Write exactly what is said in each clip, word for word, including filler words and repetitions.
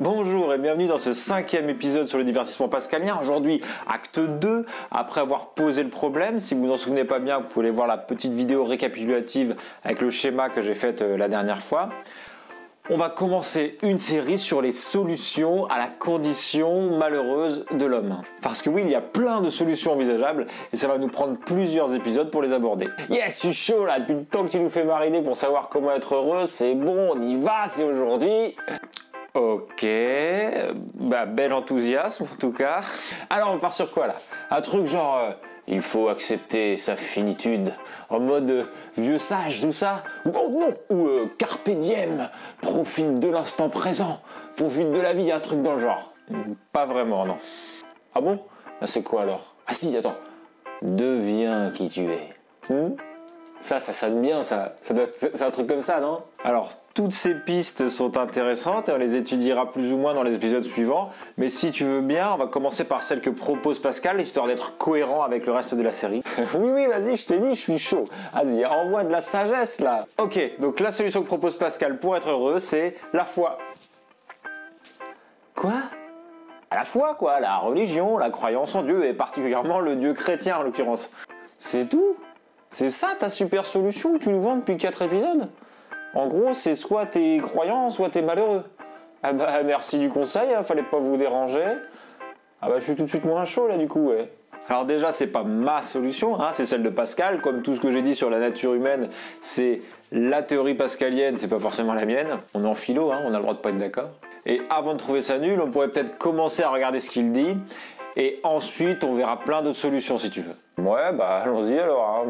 Bonjour et bienvenue dans ce cinquième épisode sur le divertissement pascalien. Aujourd'hui, acte deux, après avoir posé le problème. Si vous vous en souvenez pas bien, vous pouvez aller voir la petite vidéo récapitulative avec le schéma que j'ai fait la dernière fois. On va commencer une série sur les solutions à la condition malheureuse de l'homme. Parce que oui, il y a plein de solutions envisageables et ça va nous prendre plusieurs épisodes pour les aborder. Yes, je suis chaud là, depuis le temps que tu nous fais mariner pour savoir comment être heureux, c'est bon, on y va, c'est aujourd'hui. Ok, bah bel enthousiasme en tout cas. Alors on part sur quoi là? Un truc genre... Euh, il faut accepter sa finitude, en mode euh, vieux sage, tout ça. Ou oh non, ou euh, carpe diem, profite de l'instant présent, profite de la vie, un truc dans le genre. Pas vraiment, non. Ah bon? C'est quoi alors? Ah si, attends. Deviens qui tu es. Hmm ça, ça sonne bien, ça. ça doit, c'est un truc comme ça, non? Alors, toutes ces pistes sont intéressantes et on les étudiera plus ou moins dans les épisodes suivants. Mais si tu veux bien, on va commencer par celle que propose Pascal, histoire d'être cohérent avec le reste de la série. oui, oui, vas-y, je t'ai dit, je suis chaud. Vas-y, envoie de la sagesse, là. Ok, donc la solution que propose Pascal pour être heureux, c'est la foi. Quoi? La foi, quoi, la religion, la croyance en Dieu, et particulièrement le Dieu chrétien, en l'occurrence. C'est tout? C'est ça ta super solution que tu nous vends depuis quatre épisodes? En gros, c'est soit t'es croyant, soit t'es malheureux. Ah bah merci du conseil, hein, fallait pas vous déranger. Ah bah je suis tout de suite moins chaud là du coup, ouais. Alors déjà, c'est pas ma solution, hein, c'est celle de Pascal. Comme tout ce que j'ai dit sur la nature humaine, c'est la théorie pascalienne, c'est pas forcément la mienne. On est en philo, hein, on a le droit de pas être d'accord. Et avant de trouver ça nul, on pourrait peut-être commencer à regarder ce qu'il dit. Et ensuite, on verra plein d'autres solutions si tu veux. Ouais, bah allons-y alors. Hein.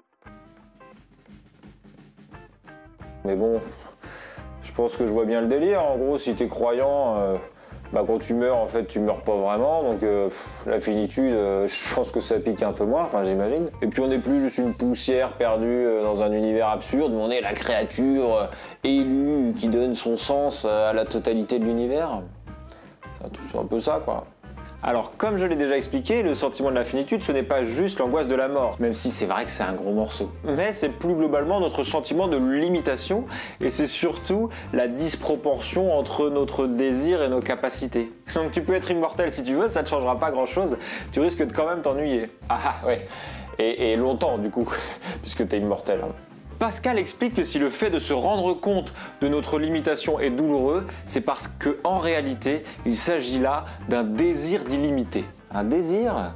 Mais bon, je pense que je vois bien le délire. En gros, si t'es croyant, euh, bah quand tu meurs, en fait, tu meurs pas vraiment. Donc euh, la finitude, euh, je pense que ça pique un peu moins, enfin j'imagine. Et puis on n'est plus juste une poussière perdue euh, dans un univers absurde, mais on est la créature euh, élue qui donne son sens à la totalité de l'univers. C'est un peu ça, quoi. Alors, comme je l'ai déjà expliqué, le sentiment de la finitude, ce n'est pas juste l'angoisse de la mort, même si c'est vrai que c'est un gros morceau. Mais c'est plus globalement notre sentiment de limitation, et c'est surtout la disproportion entre notre désir et nos capacités. Donc tu peux être immortel si tu veux, ça ne changera pas grand-chose, tu risques de quand même t'ennuyer. Ah ouais, et, et longtemps du coup, puisque t'es immortel. Hein. Pascal explique que si le fait de se rendre compte de notre limitation est douloureux, c'est parce qu'en réalité, il s'agit là d'un désir d'illimité. Un désir?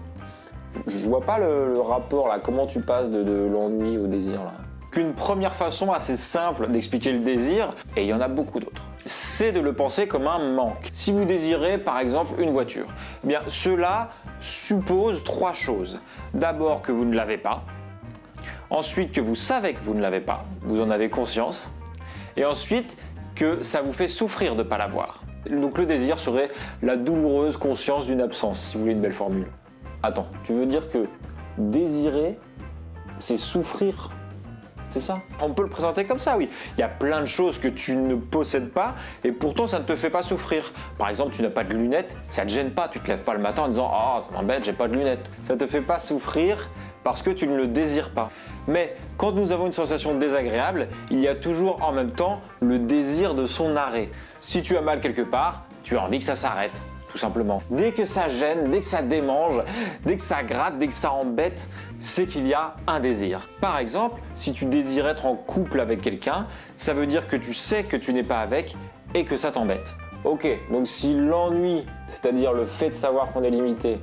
Je vois pas le, le rapport là, comment tu passes de, de l'ennui au désir là. Qu'une première façon assez simple d'expliquer le désir, et il y en a beaucoup d'autres, c'est de le penser comme un manque. Si vous désirez par exemple une voiture, eh bien cela suppose trois choses. D'abord que vous ne l'avez pas. Ensuite, que vous savez que vous ne l'avez pas, vous en avez conscience. Et ensuite, que ça vous fait souffrir de ne pas l'avoir. Donc le désir serait la douloureuse conscience d'une absence, si vous voulez une belle formule. Attends, tu veux dire que désirer, c'est souffrir? C'est ça? On peut le présenter comme ça, oui. Il y a plein de choses que tu ne possèdes pas et pourtant ça ne te fait pas souffrir. Par exemple, tu n'as pas de lunettes, ça ne te gêne pas. Tu te lèves pas le matin en disant « Ah, oh, ça m'embête, j'ai pas de lunettes ». Ça ne te fait pas souffrir parce que tu ne le désires pas. Mais quand nous avons une sensation désagréable, il y a toujours en même temps le désir de son arrêt. Si tu as mal quelque part, tu as envie que ça s'arrête, tout simplement. Dès que ça gêne, dès que ça démange, dès que ça gratte, dès que ça embête, c'est qu'il y a un désir. Par exemple, si tu désires être en couple avec quelqu'un, ça veut dire que tu sais que tu n'es pas avec et que ça t'embête. Ok, donc si l'ennui, c'est-à-dire le fait de savoir qu'on est limité,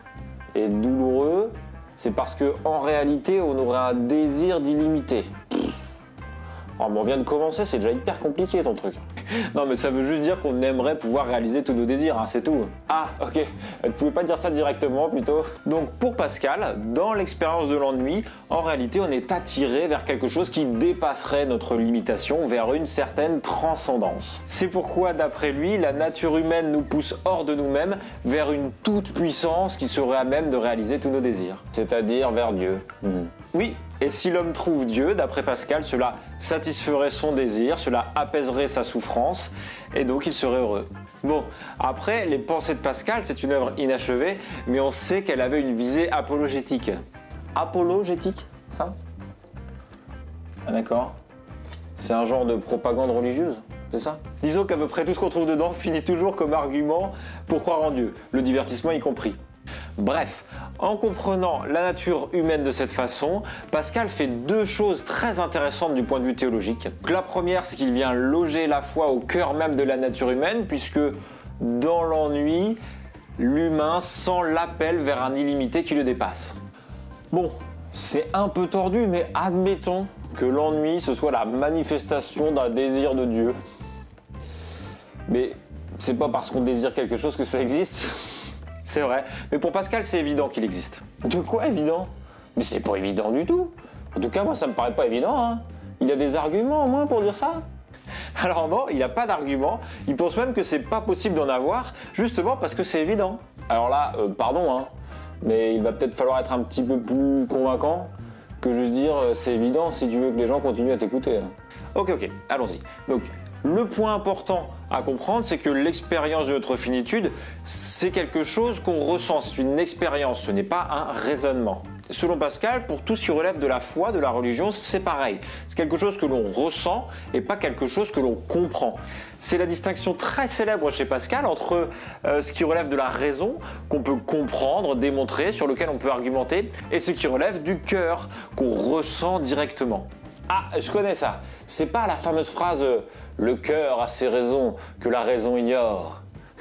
est douloureux, c'est parce qu'en réalité, on aurait un désir d'illimité. Oh, bon, on vient de commencer, c'est déjà hyper compliqué ton truc. Non, mais ça veut juste dire qu'on aimerait pouvoir réaliser tous nos désirs, hein, c'est tout. Ah, ok, tu pouvais pas dire ça directement plutôt. Donc pour Pascal, dans l'expérience de l'ennui, en réalité, on est attiré vers quelque chose qui dépasserait notre limitation, vers une certaine transcendance. C'est pourquoi, d'après lui, la nature humaine nous pousse hors de nous-mêmes vers une toute puissance qui serait à même de réaliser tous nos désirs. C'est-à-dire vers Dieu. Mmh. Oui. Et si l'homme trouve Dieu, d'après Pascal, cela satisferait son désir, cela apaiserait sa souffrance, et donc il serait heureux. Bon, après, les pensées de Pascal, c'est une œuvre inachevée, mais on sait qu'elle avait une visée apologétique. Apologétique, ça? Ah d'accord. C'est un genre de propagande religieuse? c'est ça? Disons qu'à peu près tout ce qu'on trouve dedans finit toujours comme argument pour croire en Dieu, le divertissement y compris. Bref, en comprenant la nature humaine de cette façon, Pascal fait deux choses très intéressantes du point de vue théologique. La première, c'est qu'il vient loger la foi au cœur même de la nature humaine, puisque dans l'ennui, l'humain sent l'appel vers un illimité qui le dépasse. Bon, c'est un peu tordu, mais admettons que l'ennui, ce soit la manifestation d'un désir de Dieu. Mais c'est pas parce qu'on désire quelque chose que ça existe. C'est vrai, mais pour Pascal, c'est évident qu'il existe. De quoi évident? Mais c'est pas évident du tout. En tout cas, moi, ça me paraît pas évident, hein. Il a des arguments au moins pour dire ça? Alors non, il n'a pas d'argument. Il pense même que c'est pas possible d'en avoir, justement parce que c'est évident. Alors là, euh, pardon, hein, mais il va peut-être falloir être un petit peu plus convaincant que juste dire euh, c'est évident si tu veux que les gens continuent à t'écouter. Hein. Ok, ok, allons-y. Donc, le point important à comprendre, c'est que l'expérience de notre finitude, c'est quelque chose qu'on ressent, c'est une expérience, ce n'est pas un raisonnement. Selon Pascal, pour tout ce qui relève de la foi, de la religion, c'est pareil. C'est quelque chose que l'on ressent et pas quelque chose que l'on comprend. C'est la distinction très célèbre chez Pascal entre euh, ce qui relève de la raison, qu'on peut comprendre, démontrer, sur lequel on peut argumenter, et ce qui relève du cœur, qu'on ressent directement. Ah, je connais ça. C'est pas la fameuse phrase euh, « le cœur a ses raisons que la raison ignore ».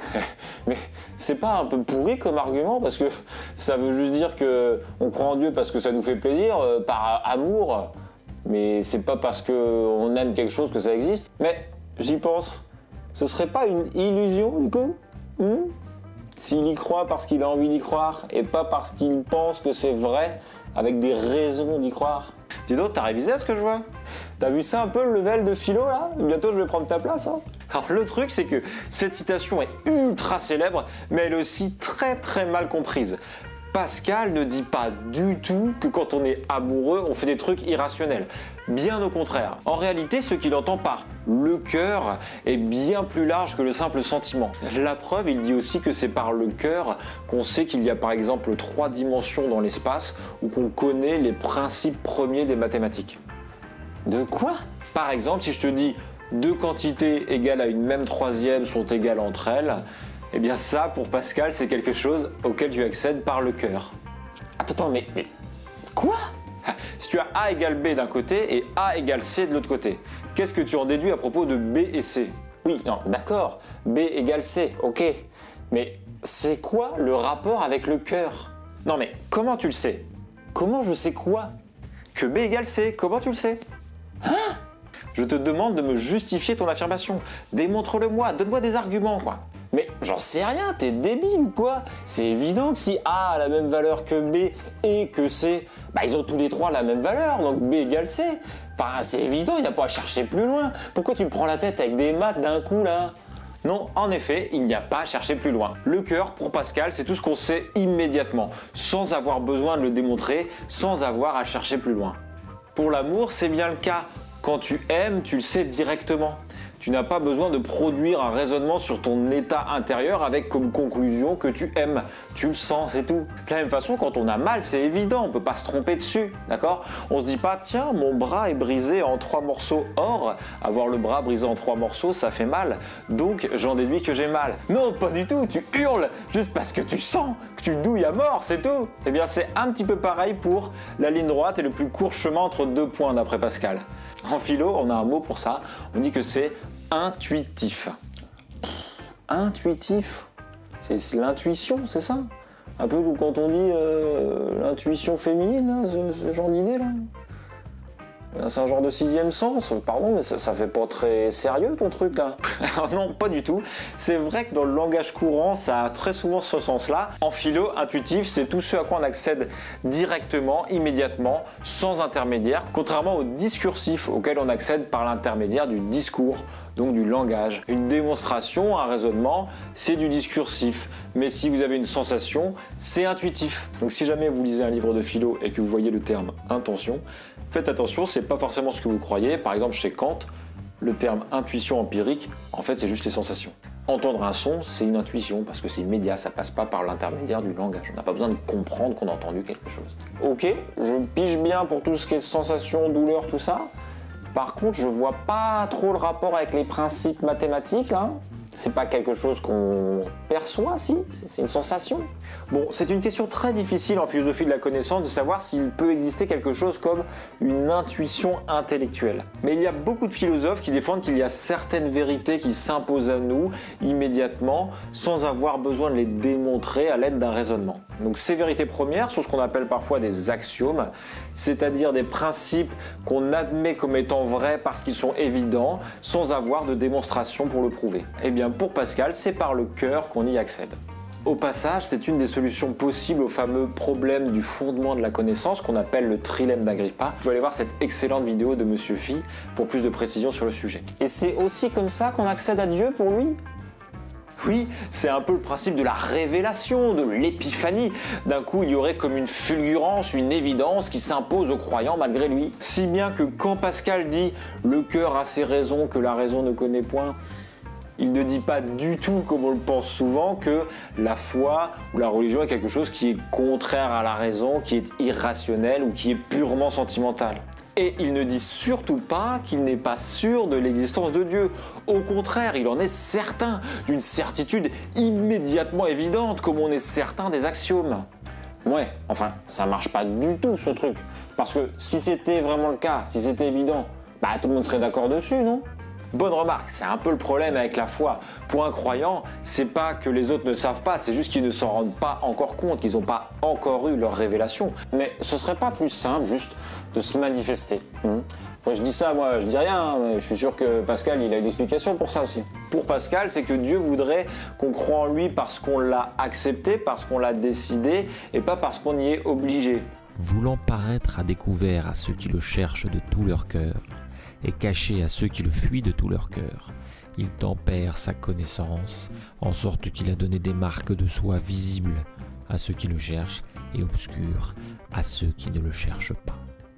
Mais c'est pas un peu pourri comme argument parce que ça veut juste dire qu'on croit en Dieu parce que ça nous fait plaisir, euh, par amour, mais c'est pas parce qu'on aime quelque chose que ça existe. Mais j'y pense, ce serait pas une illusion du coup hmm S'il y croit parce qu'il a envie d'y croire et pas parce qu'il pense que c'est vrai avec des raisons d'y croire. Dis donc, t'as révisé ce que je vois? T'as vu ça un peu le level de philo là? Bientôt je vais prendre ta place hein. Alors le truc c'est que cette citation est ultra célèbre mais elle est aussi très très mal comprise. Pascal ne dit pas du tout que quand on est amoureux on fait des trucs irrationnels. Bien au contraire. En réalité ce qu'il entend par le cœur est bien plus large que le simple sentiment. La preuve, il dit aussi que c'est par le cœur qu'on sait qu'il y a par exemple trois dimensions dans l'espace ou qu'on connaît les principes premiers des mathématiques. De quoi? Par exemple, si je te dis deux quantités égales à une même troisième sont égales entre elles, eh bien ça, pour Pascal, c'est quelque chose auquel tu accèdes par le cœur. Attends, attends, mais, mais quoi? Si tu as A égale B d'un côté et A égale C de l'autre côté, qu'est-ce que tu en déduis à propos de B et C? Oui, non, d'accord, B égale C, ok. Mais c'est quoi le rapport avec le cœur? Non mais, comment tu le sais? Comment je sais quoi? Que B égale C, comment tu le sais? Hein? Je te demande de me justifier ton affirmation. Démontre-le-moi, donne-moi des arguments, quoi. Mais j'en sais rien, t'es débile ou quoi? C'est évident que si A a la même valeur que B et que C, bah ils ont tous les trois la même valeur, donc B égale C. Enfin, c'est évident, il n'y a pas à chercher plus loin. Pourquoi tu me prends la tête avec des maths d'un coup, là? Non, en effet, il n'y a pas à chercher plus loin. Le cœur, pour Pascal, c'est tout ce qu'on sait immédiatement, sans avoir besoin de le démontrer, sans avoir à chercher plus loin. Pour l'amour, c'est bien le cas. Quand tu aimes, tu le sais directement. Tu n'as pas besoin de produire un raisonnement sur ton état intérieur avec comme conclusion que tu aimes. Tu le sens, c'est tout. De la même façon, quand on a mal, c'est évident, on ne peut pas se tromper dessus, d'accord? On se dit pas, tiens, mon bras est brisé en trois morceaux. Or, avoir le bras brisé en trois morceaux, ça fait mal. Donc, j'en déduis que j'ai mal. Non, pas du tout, tu hurles juste parce que tu sens que tu douilles à mort, c'est tout. Eh bien, c'est un petit peu pareil pour la ligne droite et le plus court chemin entre deux points, d'après Pascal. En philo, on a un mot pour ça, on dit que c'est intuitif. Intuitif? C'est l'intuition, c'est ça? Un peu comme quand on dit euh, l'intuition féminine, hein, ce, ce genre d'idée là. C'est un genre de sixième sens, pardon, mais ça, ça fait pas très sérieux ton truc là. Alors non, pas du tout. C'est vrai que dans le langage courant, ça a très souvent ce sens-là. En philo, intuitif, c'est tout ce à quoi on accède directement, immédiatement, sans intermédiaire, contrairement au discursif auquel on accède par l'intermédiaire du discours, donc du langage. Une démonstration, un raisonnement, c'est du discursif. Mais si vous avez une sensation, c'est intuitif. Donc si jamais vous lisez un livre de philo et que vous voyez le terme intention, faites attention, c'est pas forcément ce que vous croyez. Par exemple, chez Kant, le terme intuition empirique, en fait, c'est juste les sensations. Entendre un son, c'est une intuition, parce que c'est immédiat, ça passe pas par l'intermédiaire du langage. On n'a pas besoin de comprendre qu'on a entendu quelque chose. Ok, je pige bien pour tout ce qui est sensation, douleur, tout ça. Par contre, je vois pas trop le rapport avec les principes mathématiques, là. C'est pas quelque chose qu'on perçoit, si? C'est une sensation? Bon, c'est une question très difficile en philosophie de la connaissance de savoir s'il peut exister quelque chose comme une intuition intellectuelle. Mais il y a beaucoup de philosophes qui défendent qu'il y a certaines vérités qui s'imposent à nous immédiatement sans avoir besoin de les démontrer à l'aide d'un raisonnement. Donc ces vérités premières sont ce qu'on appelle parfois des axiomes, c'est-à-dire des principes qu'on admet comme étant vrais parce qu'ils sont évidents sans avoir de démonstration pour le prouver. Eh bien pour Pascal, c'est par le cœur qu'on y accède. Au passage, c'est une des solutions possibles au fameux problème du fondement de la connaissance qu'on appelle le trilemme d'Agrippa. Vous allez voir cette excellente vidéo de Monsieur Phi pour plus de précisions sur le sujet. Et c'est aussi comme ça qu'on accède à Dieu pour lui ? Oui, c'est un peu le principe de la révélation, de l'épiphanie. D'un coup, il y aurait comme une fulgurance, une évidence qui s'impose aux croyants malgré lui. Si bien que quand Pascal dit « le cœur a ses raisons que la raison ne connaît point », il ne dit pas du tout, comme on le pense souvent, que la foi ou la religion est quelque chose qui est contraire à la raison, qui est irrationnel ou qui est purement sentimental. Et il ne dit surtout pas qu'il n'est pas sûr de l'existence de Dieu. Au contraire, il en est certain, d'une certitude immédiatement évidente, comme on est certain des axiomes. Ouais, enfin, ça marche pas du tout ce truc. Parce que si c'était vraiment le cas, si c'était évident, bah tout le monde serait d'accord dessus, non ? Bonne remarque, c'est un peu le problème avec la foi. Pour un croyant, c'est pas que les autres ne savent pas, c'est juste qu'ils ne s'en rendent pas encore compte, qu'ils n'ont pas encore eu leur révélation. Mais ce serait pas plus simple juste de se manifester. Mmh. Moi, je dis ça, moi je dis rien, hein, mais je suis sûr que Pascal il a une explication pour ça aussi. Pour Pascal, c'est que Dieu voudrait qu'on croie en lui parce qu'on l'a accepté, parce qu'on l'a décidé, et pas parce qu'on y est obligé. Voulant paraître à découvert à ceux qui le cherchent de tout leur cœur, et caché à ceux qui le fuient de tout leur cœur, il tempère sa connaissance, en sorte qu'il a donné des marques de soi visibles à ceux qui le cherchent et obscures à ceux qui ne le cherchent pas.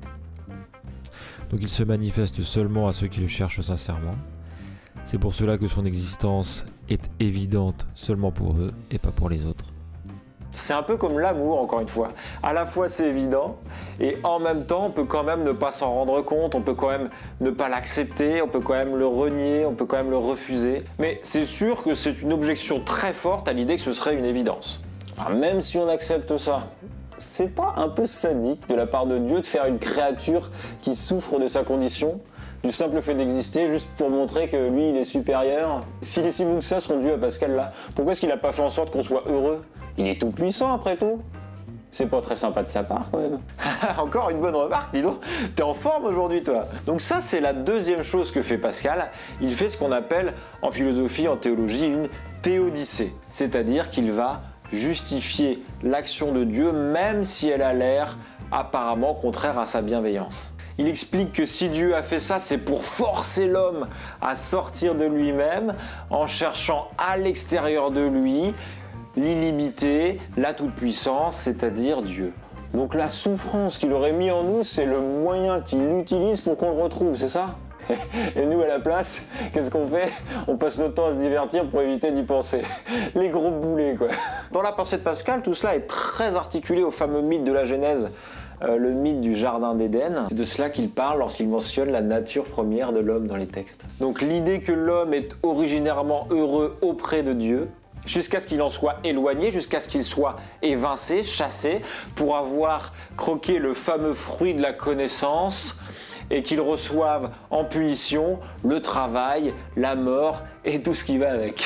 Donc il se manifeste seulement à ceux qui le cherchent sincèrement. C'est pour cela que son existence est évidente seulement pour eux et pas pour les autres. C'est un peu comme l'amour, encore une fois. À la fois c'est évident, et en même temps on peut quand même ne pas s'en rendre compte, on peut quand même ne pas l'accepter, on peut quand même le renier, on peut quand même le refuser. Mais c'est sûr que c'est une objection très forte à l'idée que ce serait une évidence. Enfin, même si on accepte ça, c'est pas un peu sadique de la part de Dieu de faire une créature qui souffre de sa condition, du simple fait d'exister, juste pour montrer que lui il est supérieur? S'il est si bon que ça, son Dieu à Pascal là, pourquoi est-ce qu'il a pas fait en sorte qu'on soit heureux? Il est tout puissant après tout. C'est pas très sympa de sa part quand même. Encore une bonne remarque, dis donc. T'es en forme aujourd'hui toi. Donc ça c'est la deuxième chose que fait Pascal. Il fait ce qu'on appelle en philosophie, en théologie, une théodicée. C'est-à-dire qu'il va justifier l'action de Dieu même si elle a l'air apparemment contraire à sa bienveillance. Il explique que si Dieu a fait ça, c'est pour forcer l'homme à sortir de lui-même en cherchant à l'extérieur de lui l'illimité, la toute-puissance, c'est-à-dire Dieu. Donc la souffrance qu'il aurait mis en nous, c'est le moyen qu'il utilise pour qu'on le retrouve, c'est ça? Et nous, à la place, qu'est-ce qu'on fait? On passe notre temps à se divertir pour éviter d'y penser. Les gros boulets, quoi. Dans la pensée de Pascal, tout cela est très articulé au fameux mythe de la Genèse, euh, le mythe du Jardin d'Éden. C'est de cela qu'il parle lorsqu'il mentionne la nature première de l'homme dans les textes. Donc l'idée que l'homme est originairement heureux auprès de Dieu, jusqu'à ce qu'il en soit éloigné, jusqu'à ce qu'il soit évincé, chassé, pour avoir croqué le fameux fruit de la connaissance et qu'il reçoive en punition le travail, la mort et tout ce qui va avec.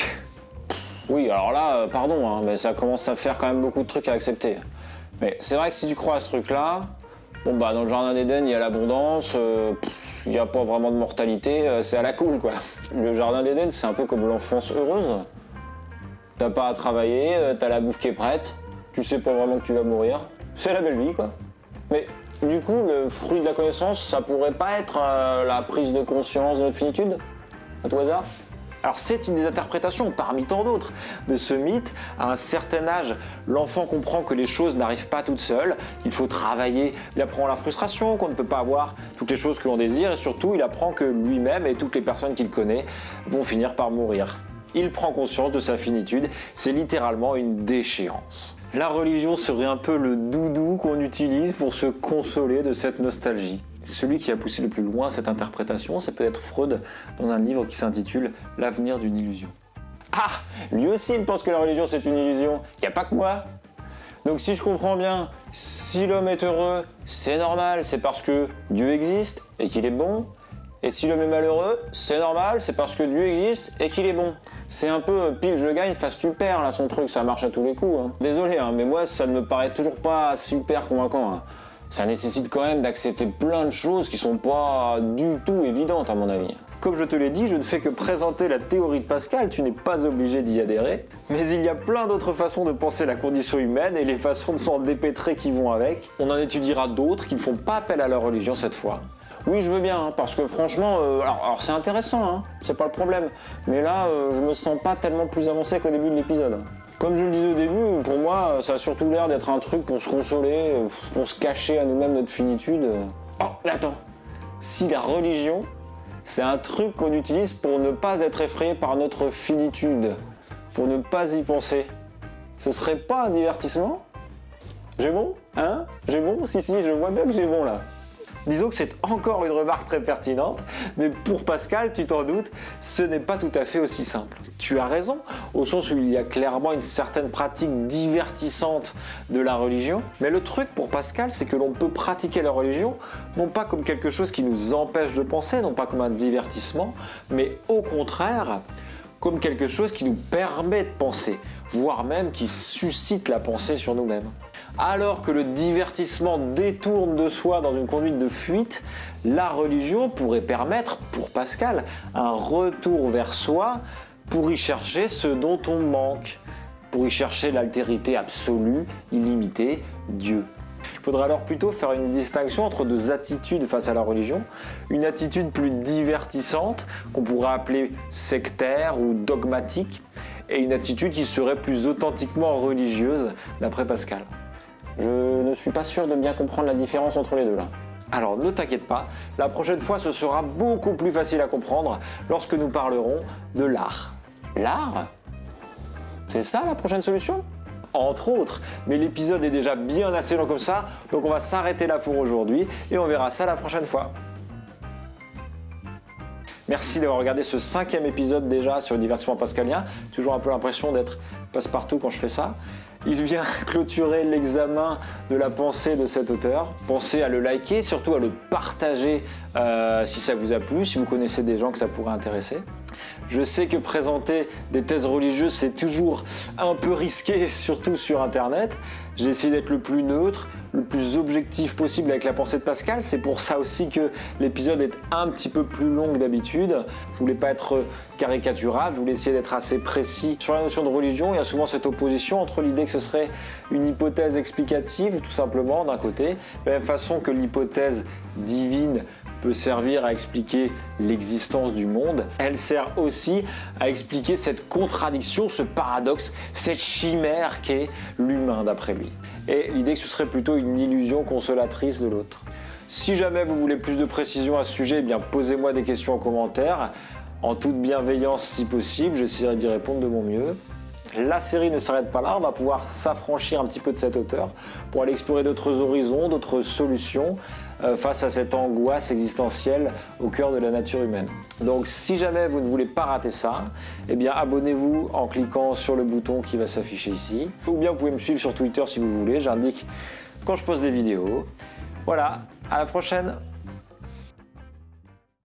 Oui, alors là, pardon, hein, mais ça commence à faire quand même beaucoup de trucs à accepter. Mais c'est vrai que si tu crois à ce truc-là, bon bah dans le Jardin d'Éden, il y a l'abondance, euh, il n'y a pas vraiment de mortalité, euh, c'est à la cool quoi. Le Jardin d'Éden, c'est un peu comme l'enfance heureuse. T'as pas à travailler, t'as la bouffe qui est prête, tu sais pas vraiment que tu vas mourir. C'est la belle vie, quoi. Mais du coup, le fruit de la connaissance, ça pourrait pas être euh, la prise de conscience de notre finitude? À tout hasard? Alors c'est une des interprétations, parmi tant d'autres, de ce mythe. À un certain âge, l'enfant comprend que les choses n'arrivent pas toutes seules, qu'il faut travailler, il apprend la frustration, qu'on ne peut pas avoir toutes les choses que l'on désire, et surtout il apprend que lui-même et toutes les personnes qu'il connaît vont finir par mourir. Il prend conscience de sa finitude, c'est littéralement une déchéance. La religion serait un peu le doudou qu'on utilise pour se consoler de cette nostalgie. Celui qui a poussé le plus loin cette interprétation, c'est peut-être Freud dans un livre qui s'intitule « L'avenir d'une illusion ». Ah, lui aussi il pense que la religion c'est une illusion, il n'y a pas que moi. Donc si je comprends bien, si l'homme est heureux, c'est normal, c'est parce que Dieu existe et qu'il est bon. Et si l'homme est malheureux, c'est normal, c'est parce que Dieu existe et qu'il est bon. C'est un peu pile je gagne, face tu perds là son truc, ça marche à tous les coups. Hein. Désolé, hein, mais moi ça ne me paraît toujours pas super convaincant. Hein. Ça nécessite quand même d'accepter plein de choses qui sont pas du tout évidentes à mon avis. Comme je te l'ai dit, je ne fais que présenter la théorie de Pascal, tu n'es pas obligé d'y adhérer. Mais il y a plein d'autres façons de penser la condition humaine et les façons de s'en dépêtrer qui vont avec. On en étudiera d'autres qui ne font pas appel à leur religion cette fois. Oui, je veux bien, hein, parce que franchement, euh, alors, alors c'est intéressant, hein, c'est pas le problème. Mais là, euh, je me sens pas tellement plus avancé qu'au début de l'épisode. Comme je le disais au début, pour moi, ça a surtout l'air d'être un truc pour se consoler, pour se cacher à nous-mêmes notre finitude. Oh, attends, si la religion, c'est un truc qu'on utilise pour ne pas être effrayé par notre finitude, pour ne pas y penser, ce serait pas un divertissement? J'ai bon? Hein? J'ai bon? Si, si, je vois bien que j'ai bon là. Disons que c'est encore une remarque très pertinente, mais pour Pascal, tu t'en doutes, ce n'est pas tout à fait aussi simple. Tu as raison, au sens où il y a clairement une certaine pratique divertissante de la religion, mais le truc pour Pascal, c'est que l'on peut pratiquer la religion, non pas comme quelque chose qui nous empêche de penser, non pas comme un divertissement, mais au contraire, comme quelque chose qui nous permet de penser, voire même qui suscite la pensée sur nous-mêmes. Alors que le divertissement détourne de soi dans une conduite de fuite, la religion pourrait permettre, pour Pascal, un retour vers soi pour y chercher ce dont on manque, pour y chercher l'altérité absolue, illimitée, Dieu. Il faudra alors plutôt faire une distinction entre deux attitudes face à la religion. Une attitude plus divertissante, qu'on pourrait appeler sectaire ou dogmatique, et une attitude qui serait plus authentiquement religieuse, d'après Pascal. Je ne suis pas sûr de bien comprendre la différence entre les deux là. Alors ne t'inquiète pas, la prochaine fois ce sera beaucoup plus facile à comprendre lorsque nous parlerons de l'art. L'art? C'est ça la prochaine solution? Entre autres, mais l'épisode est déjà bien assez long comme ça, donc on va s'arrêter là pour aujourd'hui et on verra ça la prochaine fois. Merci d'avoir regardé ce cinquième épisode déjà sur le divertissement pascalien. Toujours un peu l'impression d'être passe-partout quand je fais ça. Il vient clôturer l'examen de la pensée de cet auteur. Pensez à le liker, surtout à le partager euh, si ça vous a plu, si vous connaissez des gens que ça pourrait intéresser. Je sais que présenter des thèses religieuses, c'est toujours un peu risqué, surtout sur Internet. J'ai essayé d'être le plus neutre, le plus objectif possible avec la pensée de Pascal. C'est pour ça aussi que l'épisode est un petit peu plus long que d'habitude. Je voulais pas être caricatural, je voulais essayer d'être assez précis. Sur la notion de religion, il y a souvent cette opposition entre l'idée que ce serait une hypothèse explicative, tout simplement, d'un côté, de la même façon que l'hypothèse divine peut servir à expliquer l'existence du monde, elle sert aussi à expliquer cette contradiction, ce paradoxe, cette chimère qu'est l'humain d'après lui. Et l'idée que ce serait plutôt une illusion consolatrice de l'autre. Si jamais vous voulez plus de précision à ce sujet, eh bien posez-moi des questions en commentaire, en toute bienveillance si possible, j'essaierai d'y répondre de mon mieux. La série ne s'arrête pas là, on va pouvoir s'affranchir un petit peu de cet auteur pour aller explorer d'autres horizons, d'autres solutions euh, face à cette angoisse existentielle au cœur de la nature humaine. Donc si jamais vous ne voulez pas rater ça, eh bien abonnez-vous en cliquant sur le bouton qui va s'afficher ici. Ou bien vous pouvez me suivre sur Twitter si vous voulez, j'indique quand je poste des vidéos. Voilà, à la prochaine!